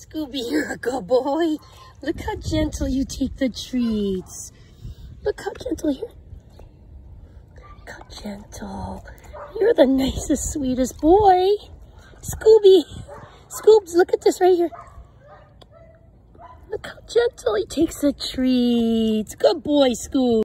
Scooby, you're a good boy. Look how gentle you take the treats. Look how gentle here. Look how gentle. You're the nicest, sweetest boy. Scooby. Scoobs, look at this right here. Look how gentle he takes the treats. Good boy, Scoob.